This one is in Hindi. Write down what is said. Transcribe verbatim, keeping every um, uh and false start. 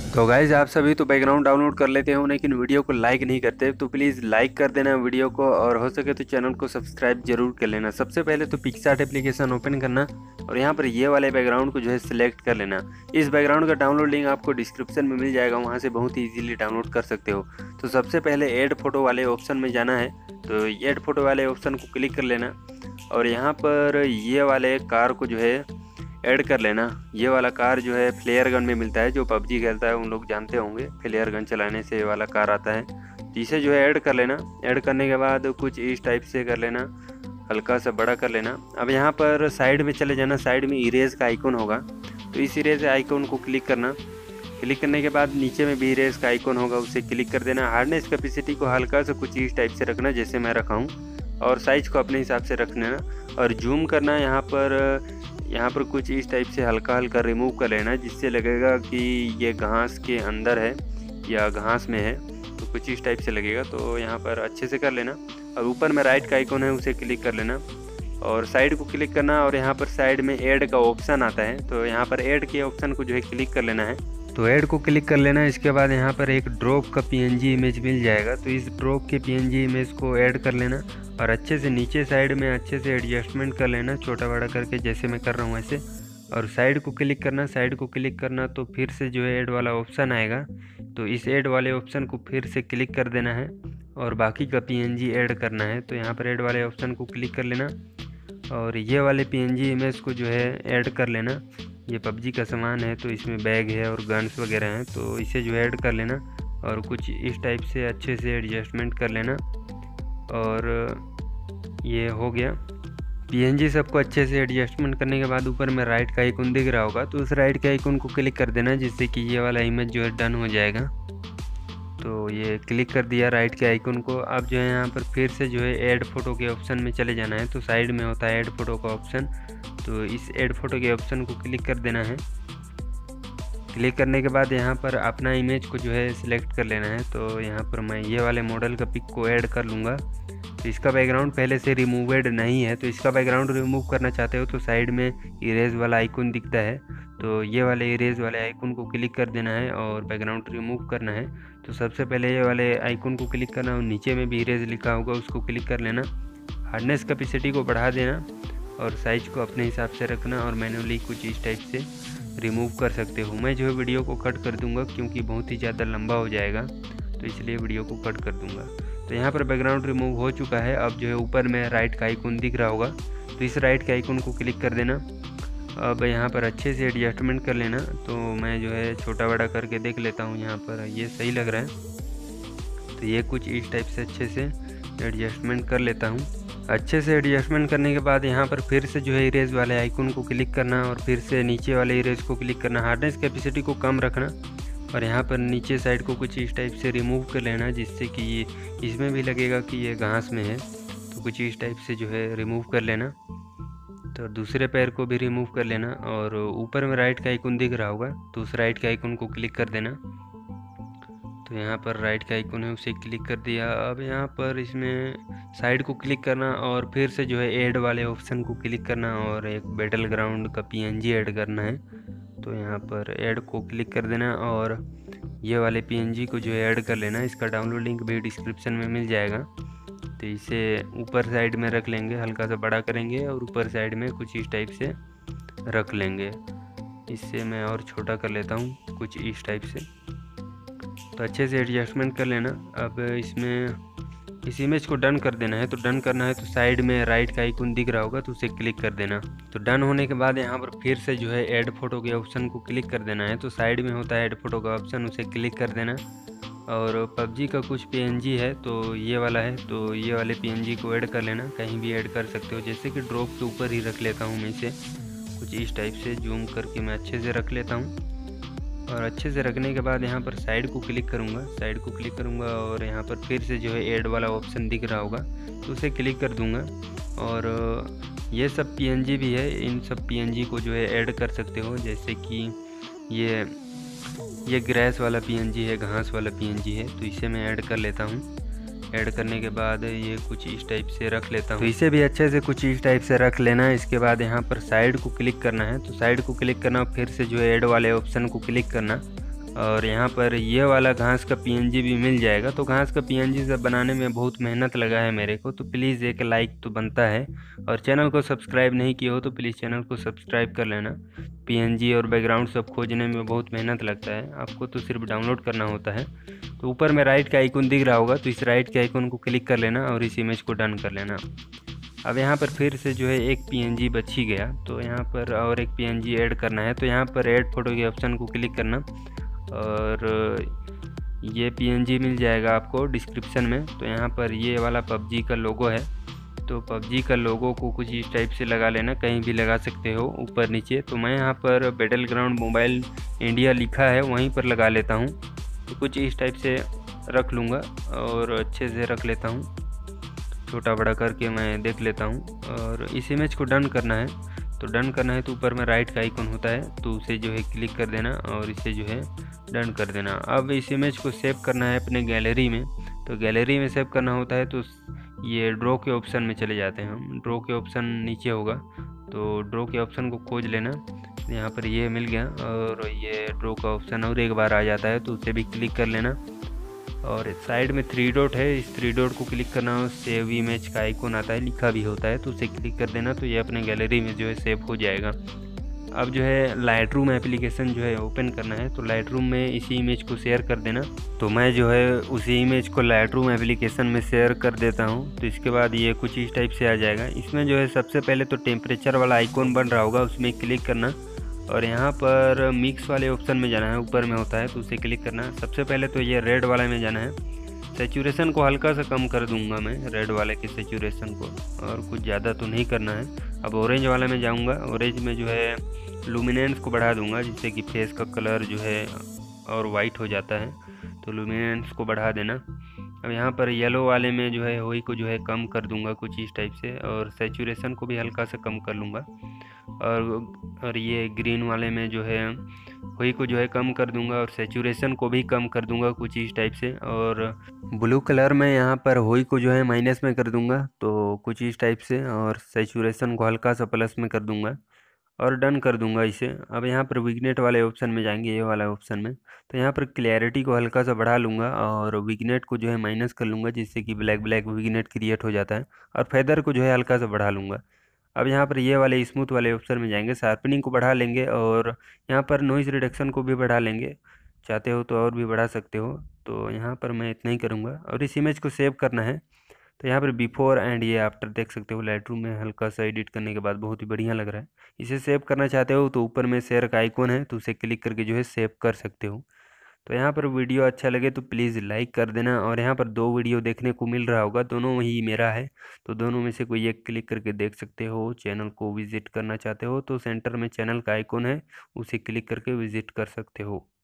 तो गाइज आप सभी तो बैकग्राउंड डाउनलोड कर लेते हो लेकिन वीडियो को लाइक नहीं करते, तो प्लीज़ लाइक कर देना वीडियो को और हो सके तो चैनल को सब्सक्राइब जरूर कर लेना। सबसे पहले तो पिक्सआर्ट एप्लीकेशन ओपन करना और यहाँ पर ये वाले बैकग्राउंड को जो है सिलेक्ट कर लेना। इस बैकग्राउंड का डाउनलोड लिंक आपको डिस्क्रिप्शन में मिल जाएगा, वहाँ से बहुत ही ईजिली डाउनलोड कर सकते हो। तो सबसे पहले ऐड फोटो वाले ऑप्शन में जाना है, तो ऐड फोटो वाले ऑप्शन को क्लिक कर लेना और यहाँ पर ये वाले कार को जो है ऐड कर लेना। ये वाला कार जो है फ्लेयर गन में मिलता है, जो पबजी खेलता है उन लोग जानते होंगे, फ्लेयर गन चलाने से ये वाला कार आता है। तो इसे जो है ऐड कर लेना। ऐड करने के बाद कुछ इस टाइप से कर लेना, हल्का सा बड़ा कर लेना। अब यहाँ पर साइड में चले जाना, साइड में इरेज का आइकन होगा, तो इस इरेज आइकन को क्लिक करना। क्लिक करने के बाद नीचे में भी इरेज का आइकन होगा, उसे क्लिक कर देना। हार्डनेस कैपेसिटी को हल्का सा कुछ इस टाइप से रखना जैसे मैं रखा हूँ, और साइज को अपने हिसाब से रख लेना। और जूम करना यहाँ पर यहाँ पर कुछ इस टाइप से हल्का हल्का रिमूव कर लेना, जिससे लगेगा कि ये घास के अंदर है या घास में है, तो कुछ इस टाइप से लगेगा। तो यहाँ पर अच्छे से कर लेना और ऊपर में राइट का आइकन है उसे क्लिक कर लेना और साइड को क्लिक करना। और यहाँ पर साइड में ऐड का ऑप्शन आता है, तो यहाँ पर ऐड के ऑप्शन को जो है क्लिक कर लेना है। तो ऐड को क्लिक कर लेना। इसके बाद यहाँ पर एक ड्रॉप का पीएनजी इमेज मिल जाएगा, तो इस ड्रॉप के पीएनजी इमेज को ऐड कर लेना और अच्छे से नीचे साइड में अच्छे से एडजस्टमेंट कर लेना, छोटा बड़ा करके जैसे मैं कर रहा हूँ ऐसे। और साइड को क्लिक करना। साइड को क्लिक करना तो फिर से जो है ऐड वाला ऑप्शन आएगा, तो इस ऐड वाले ऑप्शन को फिर से क्लिक कर देना है और बाकी का पीएनजी ऐड करना है। तो यहाँ पर ऐड वाले ऑप्शन को क्लिक कर लेना और ये वाले पीएनजी इमेज को जो है ऐड कर लेना। ये पबजी का सामान है, तो इसमें बैग है और गन्स वगैरह हैं, तो इसे जो ऐड कर लेना और कुछ इस टाइप से अच्छे से एडजस्टमेंट कर लेना। और ये हो गया पीएनजी सबको अच्छे से एडजस्टमेंट करने के बाद ऊपर में राइट का आइकन दिख रहा होगा, तो उस राइट के आइकन को क्लिक कर देना, जिससे कि ये वाला इमेज जो है डन हो जाएगा। तो ये क्लिक कर दिया राइट के आइकन को। अब जो है यहाँ पर फिर से जो है ऐड फोटो के ऑप्शन में चले जाना है, तो साइड में होता है ऐड फोटो का ऑप्शन, तो इस ऐड फोटो के ऑप्शन को क्लिक कर देना है। क्लिक करने के बाद यहाँ पर अपना इमेज को जो है सिलेक्ट कर लेना है। तो यहाँ पर मैं ये वाले मॉडल का पिक को ऐड कर लूँगा। तो इसका बैकग्राउंड पहले से रिमूवेड नहीं है, तो इसका बैकग्राउंड रिमूव करना चाहते हो तो साइड में इरेज वाला आइकन दिखता है, तो ये वाले इरेज वाले आइकन को क्लिक कर देना है और बैकग्राउंड रिमूव करना है। तो सबसे पहले ये वाले आइकन को क्लिक करना और नीचे में भी इरेज लिखा होगा उसको क्लिक कर लेना। हार्डनेस कैपेसिटी को बढ़ा देना और साइज को अपने हिसाब से रखना और मैन्युअली कुछ इस टाइप से रिमूव कर सकते हो। मैं जो है वीडियो को कट कर दूंगा क्योंकि बहुत ही ज़्यादा लंबा हो जाएगा, तो इसलिए वीडियो को कट कर दूंगा। तो यहाँ पर बैकग्राउंड रिमूव हो चुका है। अब जो है ऊपर में राइट का आइकन दिख रहा होगा, तो इस राइट के आइकन को क्लिक कर देना। अब यहाँ पर अच्छे से एडजस्टमेंट कर लेना। तो मैं जो है छोटा बड़ा करके देख लेता हूँ, यहाँ पर ये सही लग रहा है, तो ये कुछ इस टाइप से अच्छे से एडजस्टमेंट कर लेता हूँ। अच्छे से एडजस्टमेंट करने के बाद यहाँ पर फिर से जो है इरेज वाले आइकन को क्लिक करना और फिर से नीचे वाले इरेज को क्लिक करना। हार्डनेस कैपेसिटी को कम रखना और यहाँ पर नीचे साइड को कुछ इस टाइप से रिमूव कर लेना, जिससे कि ये इसमें भी लगेगा कि ये घास में है, तो कुछ इस टाइप से जो है रिमूव कर लेना। तो दूसरे पैर को भी रिमूव कर लेना और ऊपर में राइट का आइकन दिख रहा होगा, तो उस राइट के आइकन को क्लिक कर देना। तो यहाँ पर राइट का आइकन है उसे क्लिक कर दिया। अब यहाँ पर इसमें साइड को क्लिक करना और फिर से जो है ऐड वाले ऑप्शन को क्लिक करना और एक बैटल ग्राउंड का पीएनजी ऐड करना है। तो यहाँ पर ऐड को क्लिक कर देना और ये वाले पीएनजी को जो है ऐड कर लेना। इसका डाउनलोड लिंक भी डिस्क्रिप्शन में मिल जाएगा। तो इसे ऊपर साइड में रख लेंगे, हल्का सा बड़ा करेंगे और ऊपर साइड में कुछ इस टाइप से रख लेंगे। इससे मैं और छोटा कर लेता हूँ कुछ इस टाइप से। तो अच्छे से एडजस्टमेंट कर लेना। अब इसमें इस इमेज को डन कर देना है। तो डन करना है तो साइड में राइट का आइकन दिख रहा होगा, तो उसे क्लिक कर देना। तो डन होने के बाद यहाँ पर फिर से जो है ऐड फोटो के ऑप्शन को क्लिक कर देना है। तो साइड में होता है ऐड फोटो का ऑप्शन, उसे क्लिक कर देना। और पबजी का कुछ पीएनजी है, तो ये वाला है, तो ये वाले पीएनजी को ऐड कर लेना। कहीं भी ऐड कर सकते हो, जैसे कि ड्रॉप के ऊपर ही रख लेता हूँ मैं इसे, कुछ इस टाइप से जूम करके मैं अच्छे से रख लेता हूँ। और अच्छे से रखने के बाद यहाँ पर साइड को क्लिक करूँगा, साइड को क्लिक करूँगा और यहाँ पर फिर से जो है ऐड वाला ऑप्शन दिख रहा होगा, तो उसे क्लिक कर दूँगा। और ये सब पीएनजी भी है, इन सब पीएनजी को जो है ऐड कर सकते हो, जैसे कि ये ये ग्रास वाला पीएनजी है, घास वाला पीएनजी है, तो इसे मैं ऐड कर लेता हूँ। ऐड करने के बाद ये कुछ इस टाइप से रख लेता हूँ। तो इसे भी अच्छे से कुछ इस टाइप से रख लेना है। इसके बाद यहाँ पर साइड को क्लिक करना है, तो साइड को क्लिक करना, फिर से जो है ऐड वाले ऑप्शन को क्लिक करना और यहाँ पर ये वाला घास का पीएनजी भी मिल जाएगा। तो घास का पीएनजी सब बनाने में बहुत मेहनत लगा है मेरे को, तो प्लीज़ एक लाइक तो बनता है। और चैनल को सब्सक्राइब नहीं किया हो तो प्लीज़ चैनल को सब्सक्राइब कर लेना। पीएनजी और बैकग्राउंड सब खोजने में बहुत मेहनत लगता है, आपको तो सिर्फ डाउनलोड करना होता है। तो ऊपर में राइट का आइकन दिख रहा होगा, तो इस राइट के आइकन को क्लिक कर लेना और इस इमेज को डन कर लेना। अब यहाँ पर फिर से जो है एक पीएनजी बच ही गया, तो यहाँ पर और एक पीएनजी ऐड करना है। तो यहाँ पर ऐड फोटो के ऑप्शन को क्लिक करना और ये पीएनजी मिल जाएगा आपको डिस्क्रिप्शन में। तो यहाँ पर ये वाला पबजी का लोगो है, तो पबजी का लोगो को कुछ इस टाइप से लगा लेना, कहीं भी लगा सकते हो ऊपर नीचे। तो मैं यहाँ पर बैटल ग्राउंड मोबाइल इंडिया लिखा है वहीं पर लगा लेता हूँ। तो कुछ इस टाइप से रख लूँगा और अच्छे से रख लेता हूँ, छोटा बड़ा करके मैं देख लेता हूँ। और इस इमेज को डन करना है। तो डन करना है तो ऊपर में राइट का आइकन होता है, तो उसे जो है क्लिक कर देना और इसे जो है डन कर देना। अब इस इमेज को सेव करना है अपने गैलरी में। तो गैलरी में सेव करना होता है तो ये ड्रॉ के ऑप्शन में चले जाते हैं हम। ड्रॉ के ऑप्शन नीचे होगा, तो ड्रॉ के ऑप्शन को खोज लेना। यहाँ पर ये मिल गया और ये ड्रॉ का ऑप्शन और एक बार आ जाता है, तो उसे भी क्लिक कर लेना। और साइड में थ्री डॉट है, इस थ्री डॉट को क्लिक करना और सेव इमेज का आइकन आता है, लिखा भी होता है, तो उसे क्लिक कर देना। तो ये अपने गैलरी में जो है सेव हो जाएगा। अब जो है लाइट रूम एप्लीकेशन जो है ओपन करना है, तो लाइट रूम में इसी इमेज को शेयर कर देना। तो मैं जो है उसी इमेज को लाइट रूम एप्लीकेशन में शेयर कर देता हूँ। तो इसके बाद ये कुछ इस टाइप से आ जाएगा। इसमें जो है सबसे पहले तो टेम्परेचर वाला आइकॉन बन रहा होगा, उसमें क्लिक करना और यहाँ पर मिक्स वाले ऑप्शन में जाना है, ऊपर में होता है, तो उसे क्लिक करना। सबसे पहले तो ये रेड वाला में जाना है। सेचुरेशन को हल्का सा कम कर दूंगा मैं, रेड वाले के सेचुरेशन को, और कुछ ज़्यादा तो नहीं करना है। अब ऑरेंज वाला में जाऊंगा, ऑरेंज में जो है लुमिनेंस को बढ़ा दूंगा, जिससे कि फेस का कलर जो है और वाइट हो जाता है, तो लुमिनेंस को बढ़ा देना। अब यहाँ पर येलो वाले में जो है होई को जो है कम कर दूंगा कुछ इस टाइप से, और सेचुरेशन को भी हल्का सा कम कर लूँगा। और और ये ग्रीन वाले में जो है होई को जो है कम कर दूंगा और सेचुरेशन को भी कम कर दूंगा कुछ इस टाइप से। और ब्लू कलर में यहाँ पर होई को जो है माइनस में कर दूंगा, तो कुछ इस टाइप से, और सेचुरेशन को हल्का सा प्लस में कर दूंगा और डन कर दूंगा इसे। अब यहाँ पर विग्नेट वाले ऑप्शन में जाएंगे, ये वाला ऑप्शन में, तो यहाँ पर क्लैरिटी को हल्का सा बढ़ा लूँगा और विग्नेट को जो है माइनस कर लूँगा, जिससे कि ब्लैक ब्लैक विग्नेट क्रिएट हो जाता है। और फेदर को जो है हल्का सा बढ़ा लूँगा। अब यहाँ पर ये वाले स्मूथ वाले ऑप्शन में जाएंगे, शार्पनिंग को बढ़ा लेंगे और यहाँ पर नॉइज़ रिडक्शन को भी बढ़ा लेंगे, चाहते हो तो और भी बढ़ा सकते हो। तो यहाँ पर मैं इतना ही करूँगा और इस इमेज को सेव करना है। तो यहाँ पर बिफोर एंड ये आफ्टर देख सकते हो, लाइट रूम में हल्का सा एडिट करने के बाद बहुत ही बढ़िया लग रहा है। इसे सेव करना चाहते हो तो ऊपर में शेयर का आइकॉन है, तो उसे क्लिक करके जो है सेव कर सकते हो। तो यहाँ पर वीडियो अच्छा लगे तो प्लीज़ लाइक कर देना। और यहाँ पर दो वीडियो देखने को मिल रहा होगा, दोनों ही मेरा है, तो दोनों में से कोई एक क्लिक करके देख सकते हो। चैनल को विजिट करना चाहते हो तो सेंटर में चैनल का आइकॉन है, उसे क्लिक करके विजिट कर सकते हो।